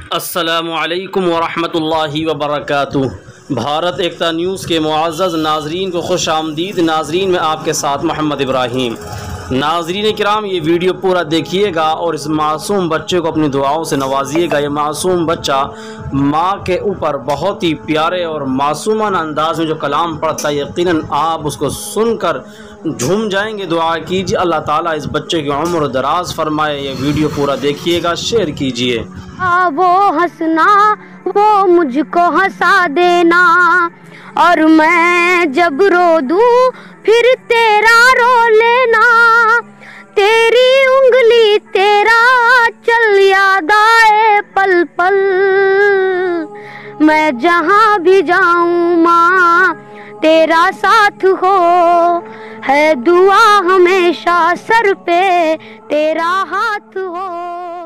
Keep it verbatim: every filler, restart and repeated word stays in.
अस्सलामुअलैकुम वरहमतुल्लाहि वबरकातुह। भारत एकता न्यूज़ के मुअज़्ज़ज़ नाज़रीन को खुश आमदीद। नाज़रीन में आपके साथ मोहम्मद इब्राहिम। नाज़रीन किराम, ये वीडियो पूरा देखिएगा और इस मासूम बच्चे को अपनी दुआओं से नवाजिएगा। ये मासूम बच्चा माँ के ऊपर बहुत ही प्यारे और मासूमाना अंदाज में जो कलाम पढ़ता है, यकीनन आप उसको सुनकर झूम जाएंगे। दुआ कीजिए अल्लाह ताला इस बच्चे की उम्र दराज फरमाए। ये वीडियो पूरा देखिएगा, शेयर कीजिए। वो हंसना वो मुझको हंसा देना, और मैं जब रो दूं फिर तेरा रो लेना। तेरी उंगली तेरा चल याद आए पल पल, मैं जहाँ भी जाऊँ माँ तेरा साथ हो। है दुआ हमेशा सर पे तेरा हाथ हो।